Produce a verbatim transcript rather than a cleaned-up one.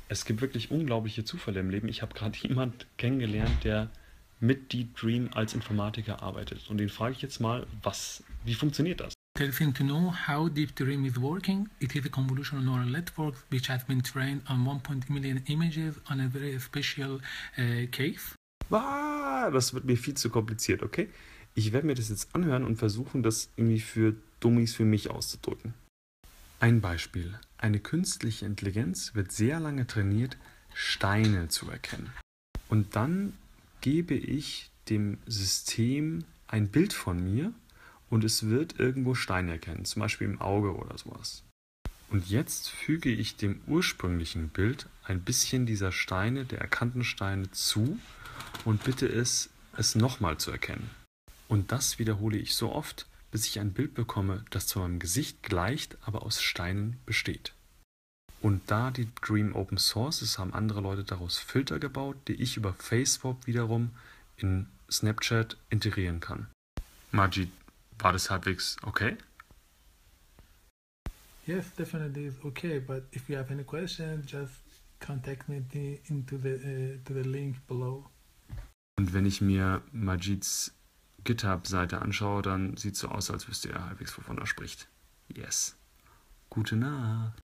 Es gibt wirklich unglaubliche Zufälle im Leben. Ich habe gerade jemand kennengelernt, der mit Deep Dream als Informatiker arbeitet. Und den frage ich jetzt mal, was, wie funktioniert das? Interesting to know how Deep Dream is working. It is a convolutional neural network which has been trained on one point two million images on a very special uh, case. Ah, das wird mir viel zu kompliziert, okay? Ich werde mir das jetzt anhören und versuchen, das irgendwie für Dummies für mich auszudrücken. Ein Beispiel. Eine künstliche Intelligenz wird sehr lange trainiert, Steine zu erkennen. Und dann gebe ich dem System ein Bild von mir und es wird irgendwo Steine erkennen, zum Beispiel im Auge oder sowas. Und jetzt füge ich dem ursprünglichen Bild ein bisschen dieser Steine, der erkannten Steine zu und bitte es, es nochmal zu erkennen. Und das wiederhole ich so oft, bis ich ein Bild bekomme, das zu meinem Gesicht gleicht, aber aus Steinen besteht. Und da die Dream Open Source ist, haben andere Leute daraus Filter gebaut, die ich über Facebook wiederum in Snapchat integrieren kann. Majid, war das halbwegs okay? Yes, definitely is okay. But if you have any questions, just contact me the, into the uh, to the link below. Und wenn ich mir Majids GitHub-Seite anschaue, dann sieht es so aus, als wüsste er halbwegs, wovon er spricht. Yes. Gute Nacht.